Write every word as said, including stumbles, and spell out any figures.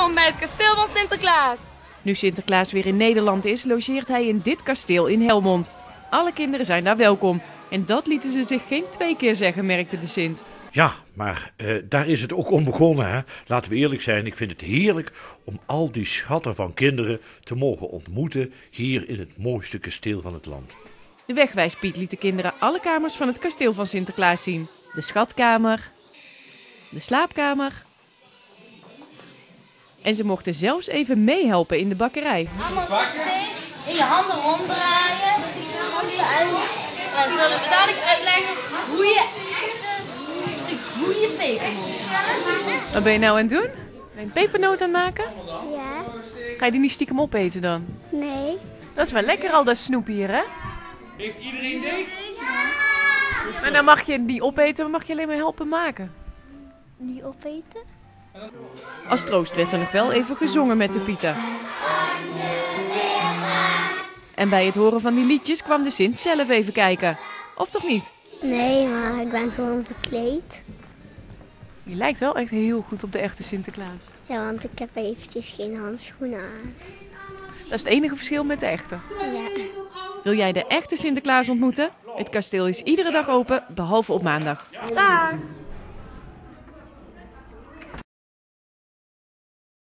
Welkom bij het kasteel van Sinterklaas. Nu Sinterklaas weer in Nederland is, logeert hij in dit kasteel in Helmond. Alle kinderen zijn daar welkom. En dat lieten ze zich geen twee keer zeggen, merkte de Sint. Ja, maar uh, daar is het ook om begonnen, hè? Laten we eerlijk zijn, ik vind het heerlijk om al die schatten van kinderen te mogen ontmoeten hier in het mooiste kasteel van het land. De wegwijspiet liet de kinderen alle kamers van het kasteel van Sinterklaas zien. De schatkamer, de slaapkamer. En ze mochten zelfs even meehelpen in de bakkerij. Allemaal zakken dicht, in je handen ronddraaien. Dan zullen we dadelijk uitleggen hoe je echt een goede pepernoot maakt. Wat ben je nou aan het doen? Ben je een pepernoot aan het maken? Ja. Ga je die niet stiekem opeten dan? Nee. Dat is wel lekker al dat snoep hier, hè? Heeft iedereen deeg? Maar dan mag je die opeten, maar mag je alleen maar helpen maken. Die opeten? Als troost werd er nog wel even gezongen met de Pieten. En bij het horen van die liedjes kwam de Sint zelf even kijken. Of toch niet? Nee, maar ik ben gewoon verkleed. Je lijkt wel echt heel goed op de echte Sinterklaas. Ja, want ik heb eventjes geen handschoenen aan. Dat is het enige verschil met de echte. Ja. Wil jij de echte Sinterklaas ontmoeten? Het kasteel is iedere dag open, behalve op maandag. Dag.